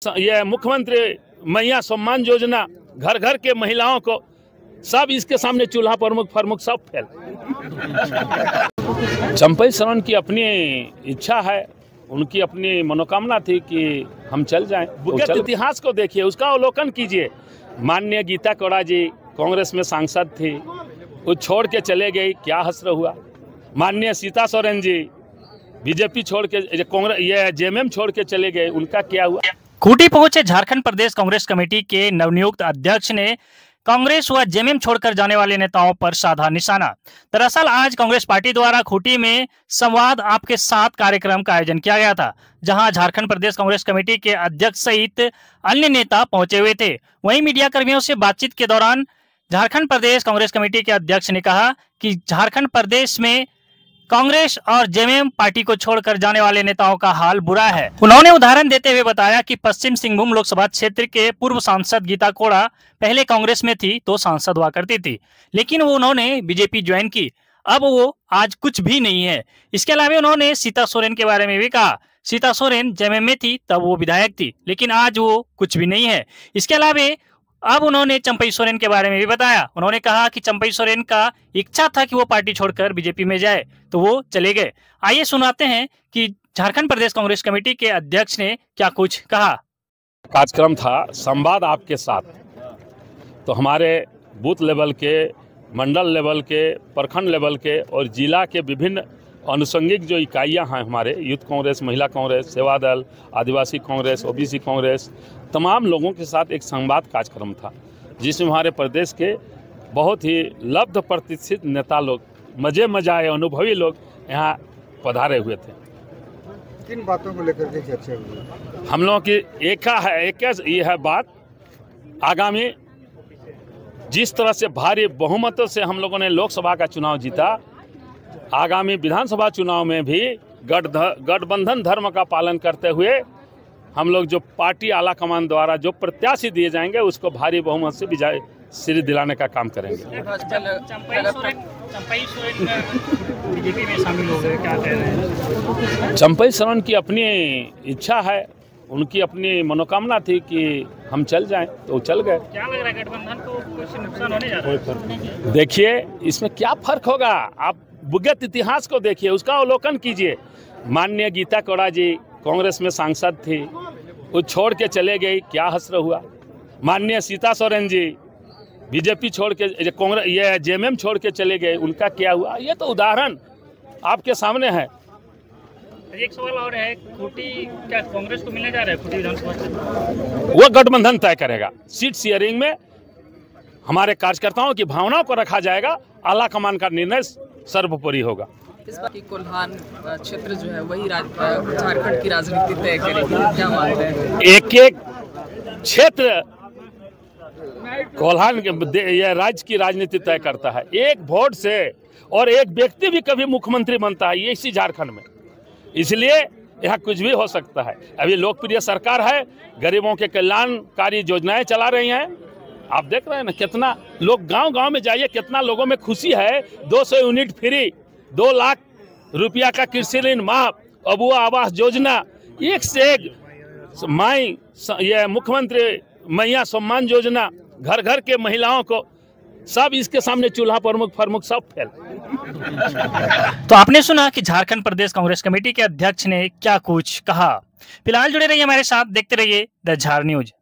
ये मुख्यमंत्री मैया सम्मान योजना, घर घर के महिलाओं को, सब इसके सामने चूल्हा प्रमुख सब फेल। चंपई सोरेन की अपनी इच्छा है, उनकी अपनी मनोकामना थी कि हम चल जाएं। इतिहास को देखिए, उसका अवलोकन कीजिए। माननीय गीता कोड़ा जी कांग्रेस में सांसद थी, वो छोड़ के चले गई, क्या हसर हुआ। माननीय सीता सोरेन जी बीजेपी छोड़ के कांग्रेस ये जेएमएम छोड़ के चले गए, उनका क्या हुआ। खूंटी पहुंचे झारखंड प्रदेश कांग्रेस कमेटी के नवनियुक्त अध्यक्ष ने कांग्रेस व जेएमएम छोड़कर जाने वाले नेताओं पर साधा निशाना। दरअसल आज कांग्रेस पार्टी द्वारा खूंटी में संवाद आपके साथ कार्यक्रम का आयोजन किया गया था, जहां झारखंड प्रदेश कांग्रेस कमेटी के अध्यक्ष सहित अन्य नेता पहुंचे हुए थे। वहीं मीडिया कर्मियों से बातचीत के दौरान झारखंड प्रदेश कांग्रेस कमेटी के अध्यक्ष ने कहा कि झारखंड प्रदेश में कांग्रेस और जेएमएम पार्टी को छोड़कर जाने वाले नेताओं का हाल बुरा है। उन्होंने उदाहरण देते हुए बताया कि पश्चिम सिंहभूम लोकसभा क्षेत्र के पूर्व सांसद गीता कोड़ा पहले कांग्रेस में थी तो सांसद हुआ करती थी, लेकिन वो उन्होंने बीजेपी ज्वाइन की, अब वो आज कुछ भी नहीं है। इसके अलावा उन्होंने सीता सोरेन के बारे में भी कहा, सीता सोरेन जेएमएम में थी तब वो विधायक थी, लेकिन आज वो कुछ भी नहीं है। इसके अलावा अब उन्होंने चंपई सोरेन के बारे में भी बताया। उन्होंने कहा कि चंपई सोरेन का इच्छा था कि वो पार्टी छोड़कर बीजेपी में जाए तो वो चले गए। आइए सुनाते हैं कि झारखंड प्रदेश कांग्रेस कमेटी के अध्यक्ष ने क्या कुछ कहा। कार्यक्रम था संवाद आपके साथ, तो हमारे बूथ लेवल के, मंडल लेवल के, प्रखंड लेवल के और जिला के विभिन्न अनुषंगिक जो इकाइयां हैं, हमारे यूथ कांग्रेस, महिला कांग्रेस, सेवा दल, आदिवासी कांग्रेस, ओबीसी कांग्रेस, तमाम लोगों के साथ एक संवाद कार्यक्रम था, जिसमें हमारे प्रदेश के बहुत ही लब्ध प्रतिष्ठित नेता लोग, मजाए अनुभवी लोग यहाँ पधारे हुए थे। किन बातों को लेकर के चर्चा हुई? हम लोगों की एक ये है बात, आगामी जिस तरह से भारी बहुमत से हम लोगों ने लोकसभा का चुनाव जीता, आगामी विधानसभा चुनाव में भी गठबंधन धर्म का पालन करते हुए हम लोग जो पार्टी आला कमान द्वारा जो प्रत्याशी दिए जाएंगे उसको भारी बहुमत से विजय श्री दिलाने का काम करेंगे। बीजेपी में शामिल हो गए, क्या कह रहे हैं? चंपई सोरेन की अपनी इच्छा है, उनकी अपनी मनोकामना थी कि हम चल जाएं, तो चल गए। क्या लग रहा है गठबंधन को कुछ नुकसान होने जा रहा है? देखिए इसमें क्या फर्क होगा, आप विगत इतिहास को देखिए, उसका अवलोकन कीजिए। माननीय गीता कोड़ा जी कांग्रेस में सांसद थी, वो छोड़ के चले गई, क्या हसर हुआ। माननीय सीता सोरेन जी बीजेपी छोड़ के कांग्रेस ये जेएमएम छोड़ के चले गए, उनका क्या हुआ। ये तो उदाहरण आपके सामने है। एक सवाल और है, खूंटी क्या कांग्रेस को मिलने जा रहा है? खूंटी विधानसभा क्षेत्र वो गठबंधन तय करेगा। सीट शेयरिंग में हमारे कार्यकर्ताओं की भावनाओं को रखा जाएगा, आला कमान का निर्णय सर्वोपरि होगा। इस बार की कोल्हान क्षेत्र जो है वही झारखंड की राजनीति तय करेगी, क्या मानते हैं? एक क्षेत्र कोल्हान ये राज्य की राजनीति तय करता है, एक वोट से, और एक व्यक्ति भी कभी मुख्यमंत्री बनता है ये इसी झारखंड में, इसलिए यहाँ कुछ भी हो सकता है। अभी लोकप्रिय सरकार है, गरीबों के कल्याणकारी योजनाएं चला रही हैं। आप देख रहे हैं ना, कितना लोग गांव-गांव में जाइए, कितना लोगों में खुशी है। 200 यूनिट फ्री, 2 लाख रुपया का कृषि ऋण माफ, अबुआ आवास योजना, एक से एक ये मुख्यमंत्री मैया सम्मान योजना, घर घर के महिलाओं को, सब इसके सामने चूल्हा प्रमुख सब फेल। तो आपने सुना कि झारखंड प्रदेश कांग्रेस कमेटी के अध्यक्ष ने क्या कुछ कहा। फिलहाल जुड़े रहिए हमारे साथ, देखते रहिए द झार न्यूज।